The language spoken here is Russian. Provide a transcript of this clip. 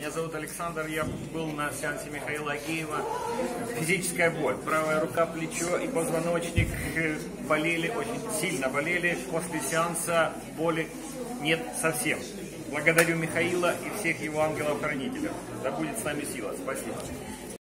Меня зовут Александр, я был на сеансе Михаила Агеева. Физическая боль, правая рука, плечо и позвоночник болели, очень сильно болели. После сеанса боли нет совсем. Благодарю Михаила и всех его ангелов-хранителей. Да будет с нами сила. Спасибо.